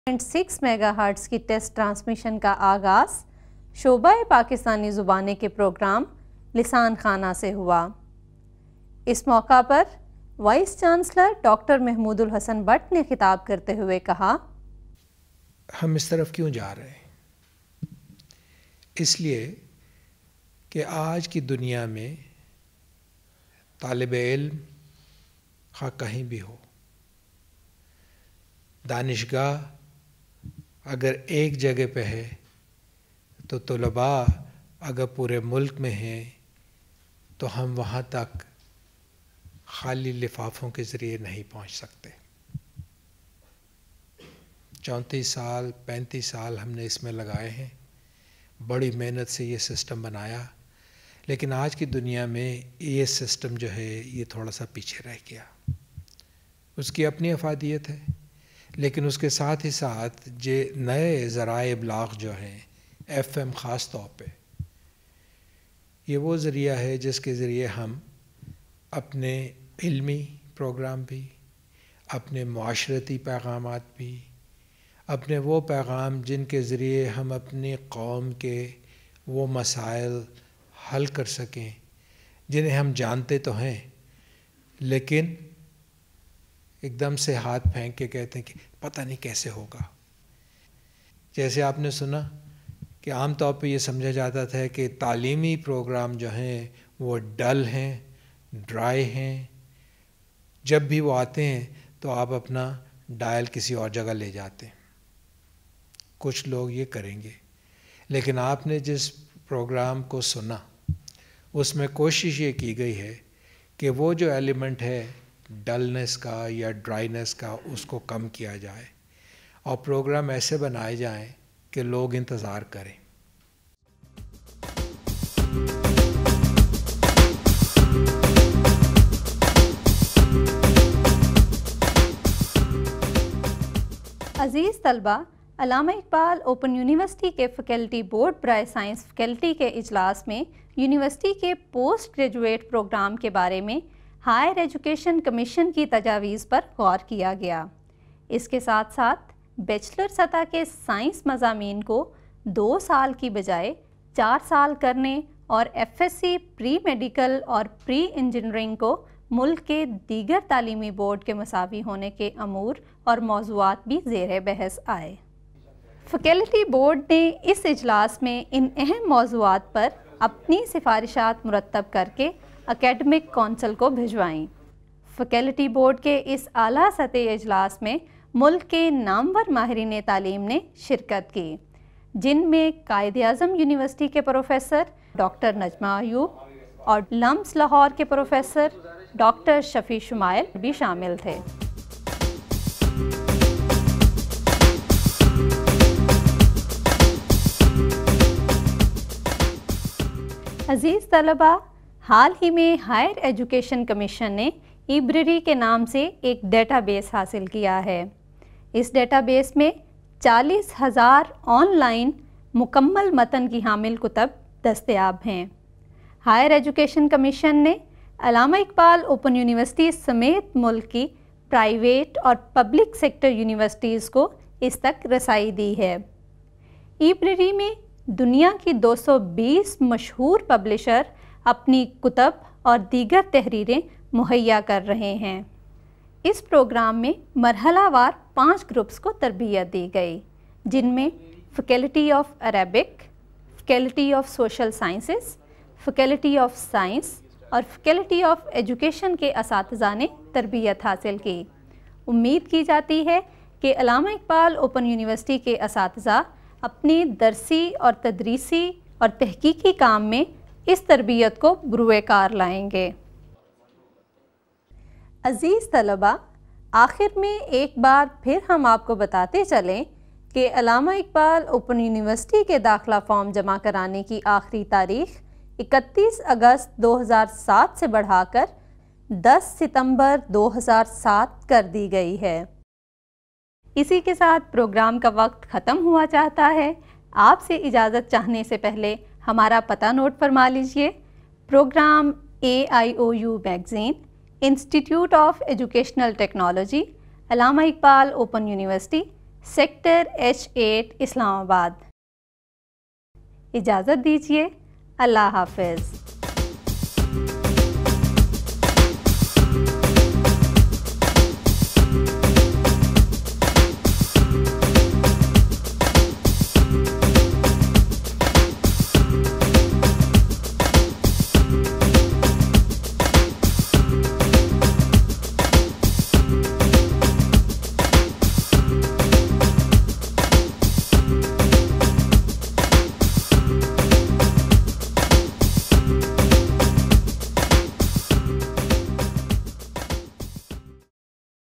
6 megahertz کی test transmission کا آغاز شعبہ پاکستانی زبانیں کے پروگرام لسان خانہ سے ہوا۔ اس موقع پر vice chancellor doctor Mahmood ul-Hassan Butt نے خطاب کرتے ہوئے کہا، ہم اس طرف کیوں جا رہے ہیں؟ اس لیے کہ آج کی دنیا میں طالب علم خواہ کہیں بھی ہو، دانشگاہ اگر ایک جگہ پہ ہے تو طلباء اگر پورے ملک میں ہیں تو ہم وہاں تک خالی لفافوں کے ذریعے نہیں پہنچ سکتے۔ 34 سال 35 سال ہم نے اس میں لگائے ہیں، بڑی محنت سے یہ سسٹم بنایا، لیکن آج کی دنیا میں یہ سسٹم جو ہے یہ تھوڑا سا پیچھے رہ گیا۔ اس کی اپنی افادیت ہے، لیکن اس کے ساتھ ہی ساتھ نئے ذرائع ابلاغ جو ہیں FM خاص طور پہ، یہ وہ ذریعہ ہے جس کے ذریعے ہم اپنے علمی پروگرام بھی، اپنے معاشرتی پیغامات بھی، اپنے وہ پیغام جن کے ذریعے ہم اپنی قوم کے وہ مسائل حل کر سکیں جنہیں ہم جانتے تو ہیں لیکن ایک دم سے ہاتھ پھینک کے کہتے ہیں کہ پتہ نہیں کیسے ہوگا۔ جیسے آپ نے سنا کہ عام طور پہ یہ سمجھا جاتا تھا کہ تعلیمی پروگرام جو ہیں وہ ڈل ہیں، ڈرائی ہیں، جب بھی وہ آتے ہیں تو آپ اپنا ڈائل کسی اور جگہ لے جاتے ہیں۔ کچھ لوگ یہ کریں گے، لیکن آپ نے جس پروگرام کو سنا اس میں کوشش یہ کی گئی ہے کہ وہ جو ایلیمنٹ ہے ڈلنس کا یا ڈرائینس کا اس کو کم کیا جائے اور پروگرام ایسے بنائے جائیں کہ لوگ انتظار کریں۔ عزیز طلبہ، علامہ اقبال اوپن یونیورسٹی کے فیکلٹی بورڈ برائے سائنس فیکلٹی کے اجلاس میں یونیورسٹی کے پوسٹ گریجویٹ پروگرام کے بارے میں ہائر ایجوکیشن کمیشن کی تجاویز پر غور کیا گیا۔ اس کے ساتھ ساتھ بیچلر سطح کے سائنس مضامین کو 2 سال کی بجائے 4 سال کرنے اور FSc پری میڈیکل اور پری انجینئرنگ کو ملک کے دیگر تعلیمی بورڈ کے مساوی ہونے کے امور اور موضوعات بھی زیر بحث آئے۔ فیکلٹی بورڈ نے اس اجلاس میں ان اہم موضوعات پر اپنی سفارشات مرتب کر کے اکیڈمک کونسل کو بھجوائیں۔ فیکلٹی بورڈ کے اس اعلیٰ سطحی اجلاس میں ملک کے نامور ماہرین تعلیم نے شرکت کی، جن میں قائد اعظم یونیورسٹی کے پروفیسر ڈاکٹر نجمہ ایوب اور لمس لاہور کے پروفیسر ڈاکٹر شفیع شمائل بھی شامل تھے۔ عزیز طلبہ، حال ہی میں ہائر ایجوکیشن کمیشن نے ایبریری کے نام سے ایک ڈیٹا بیس حاصل کیا ہے۔ اس ڈیٹا بیس میں 40,000 آن لائن مکمل متن کی حامل کتب دستیاب ہیں۔ ہائر ایجوکیشن کمیشن نے علامہ اقبال اوپن یونیورسٹی سمیت ملک کی پرائیویٹ اور پبلک سیکٹر یونیورسٹیز کو اس تک رسائی دی ہے۔ ایبریری میں دنیا کی 220 مشہور پبلشر اپنی کتب اور دیگر تحریریں مہیا کر رہے ہیں۔ اس پروگرام میں مرحلہ وار 5 گروپس کو تربیت دی گئی، جن میں faculty of Arabic, faculty of social sciences, faculty of science اور فیکلٹی آف ایجوکیشن کے اساتذہ نے تربیت حاصل کی۔ امید کی جاتی ہے کہ علامہ اقبال اوپن یونیورسٹی کے اساتذہ اپنی درسی اور تدریسی اور تحقیقی کام میں اس تربیت کو بروئے کار لائیں گے۔ عزیز طلبہ، آخر میں ایک بار پھر ہم آپ کو بتاتے چلیں کہ علامہ اقبال اوپن یونیورسٹی کے داخلہ فارم جمع کرانے کی آخری تاریخ 31 اگست 2007 سے بڑھا کر 10 ستمبر 2007 کر دی گئی ہے۔ اسی کے ساتھ پروگرام کا وقت ختم ہوا چاہتا ہے۔ آپ سے اجازت چاہنے سے پہلے ہمارا پتہ نوٹ فرما لیجئے۔ Program AIOU magazine, institute of educational technology, Allama Iqbal open university, sector H8 Islamabad. اجازت دیجیے، اللہ حافظ۔